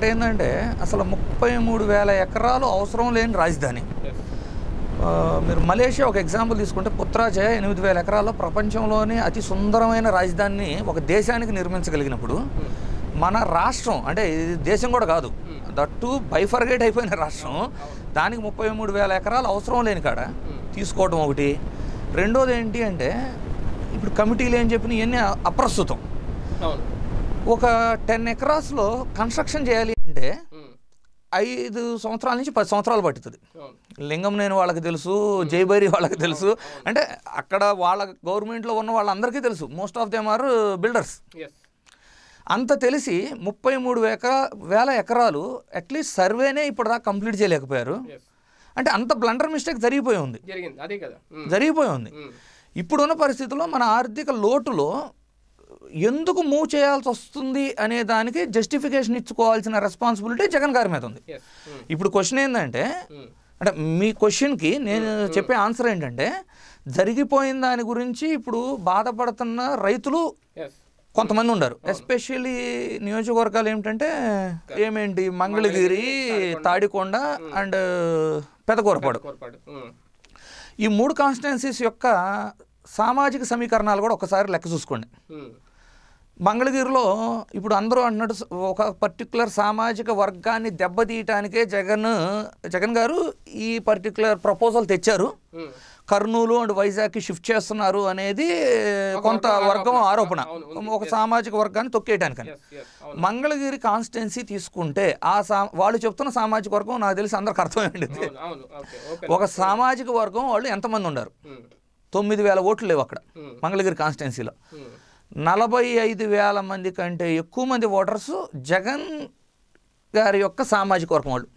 ఒకటేంటంటే అసలు 33,000 ఎకరాలు అవసరం లేని రాజధాని. మీరు మలేషియా ఒక ఎగ్జాంపుల్ తీసుకుంటే పుత్రాజయ 8,000 ఎకరాల్లో ప్రపంచంలోని అతి సుందరమైన రాజధానిని ఒక దేశానికి నిర్మించగలిగినప్పుడు మన రాష్ట్రం అంటే ఇది దేశం కూడా కాదు, దట్టు బైఫర్గేట్ అయిపోయిన రాష్ట్రం దానికి 33,000 ఎకరాలు అవసరం లేని కాడ తీసుకోవడం ఒకటి. రెండోది ఏంటి అంటే ఇప్పుడు కమిటీలు ఏం చెప్పిన ఇవన్నీ అప్రస్తుతం. ఒక 10 ఎకరాస్లో కన్స్ట్రక్షన్ చేయాలి అంటే 5 సంవత్సరాల నుంచి 10 సంవత్సరాలు పట్టుతుంది. లింగంనేని వాళ్ళకి తెలుసు, జైబైరి వాళ్ళకి తెలుసు, అంటే అక్కడ వాళ్ళ గవర్నమెంట్లో ఉన్న వాళ్ళందరికీ తెలుసు. Most of them are builders. అంత తెలిసి 33,000 ఎకరాలు అట్లీస్ట్ సర్వేనే ఇప్పుడు దాకా కంప్లీట్ చేయలేకపోయారు. అంటే అంత బ్లండర్ మిస్టేక్ జరిగిపోయి ఉంది. ఇప్పుడున్న పరిస్థితుల్లో మన ఆర్థిక లోటులో ఎందుకు మూవ్ చేయాల్సి వస్తుంది అనే దానికి జస్టిఫికేషన్ ఇచ్చుకోవాల్సిన రెస్పాన్సిబిలిటీ జగన్ గారి మీద ఉంది. ఇప్పుడు క్వశ్చన్ ఏంటంటే, అంటే మీ క్వశ్చన్కి నేను చెప్పే ఆన్సర్ ఏంటంటే, జరిగిపోయిన దాని గురించి ఇప్పుడు బాధపడుతున్న రైతులు కొంతమంది ఉన్నారు. ఎస్పెషల్లీ నియోజకవర్గాలు ఏమిటంటే మంగళగిరి, తాడికొండ అండ్ పెదకూరపాడు, ఈ 3 కాన్స్టిట్యున్సీస్ యొక్క సామాజిక సమీకరణాలు కూడా ఒకసారి లెక్క చూసుకోండి. మంగళగిరిలో ఇప్పుడు అందరూ అంటున్నట్టు ఒక పర్టికులర్ సామాజిక వర్గాన్ని దెబ్బతీయటానికే జగన్ గారు ఈ పర్టికులర్ ప్రపోజల్ తెచ్చారు. కర్నూలు అండ్ వైజాగ్కి షిఫ్ట్ చేస్తున్నారు అనేది కొంత వర్గం ఆరోపణ, ఒక సామాజిక వర్గాన్ని తొక్కేయటానికని. మంగళగిరి కాన్స్టిట్యున్సీ తీసుకుంటే వాళ్ళు చెప్తున్న సామాజిక వర్గం నాకు తెలిసి అందరికి అర్థమైంది. ఒక సామాజిక వర్గం వాళ్ళు ఎంతమంది ఉన్నారు? 9,000 ఓట్లు లేవు అక్కడ మంగళగిరి కాన్స్టిట్యున్సీలో. 45,000 మంది కంటే ఎక్కువ మంది ఓటర్స్ జగన్ గారి యొక్క సామాజిక వర్గం వాళ్ళు.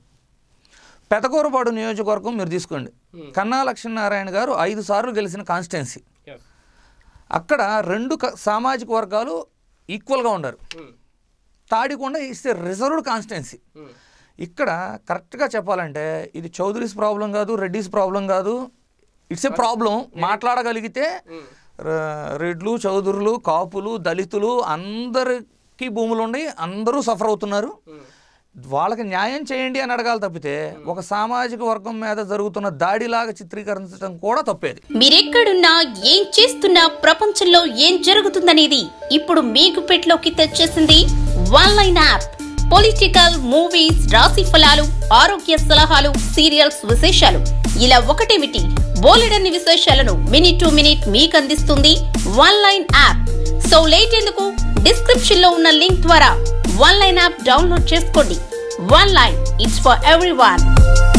పెదకూరపాడు నియోజకవర్గం మీరు తీసుకోండి, కన్నా లక్ష్మీనారాయణ గారు 5 సార్లు గెలిచిన కాన్స్టిట్యున్సీ. అక్కడ 2 సామాజిక వర్గాలు ఈక్వల్గా ఉన్నారు. తాడికొండ ఇస్తే రిజర్వ్డ్ కాన్స్టిట్యున్సీ. ఇక్కడ కరెక్ట్గా చెప్పాలంటే ఇది చౌదరీస్ ప్రాబ్లం కాదు, రెడ్డిస్ ప్రాబ్లం కాదు, ఇట్స్ ఏ ప్రాబ్లం. మాట్లాడగలిగితే రెడ్లు, చౌదరులు, కాపులు, దళితులు అందరికీ భూములు ఉన్నాయి, అందరూ సఫర్ అవుతున్నారు. వాళ్ళకి న్యాయం చేయండి అని అడగాలి తప్పితే ఒక సామాజిక వర్గం మీద జరుగుతున్న దాడిలాగా చిత్రీకరించడం కూడా తప్పేది. మీరెక్కడున్నా ఏం చేస్తున్నా ప్రపంచంలో ఏం జరుగుతుందనేది ఇప్పుడు మీకు పెట్లోకి తెచ్చేసింది వన్లైన్ యాప్. పొలిటికల్, మూవీస్, రాశి ఫలాలు, ఆరోగ్య సలహాలు, సీరియల్స్ విశేషాలు, ఇలా ఒకటేమిటి బోలెడన్ని విశేషాలను మినిట్ టు మినిట్ మీకు అందిస్తుంది వన్లైన్ యాప్. సో లేట్ ఎందుకు, డిస్క్రిప్షన్ లో ఉన్న లింక్ ద్వారా వన్లైన్ యాప్ డౌన్లోడ్ చేసుకోండి. Oneline, it's for everyone.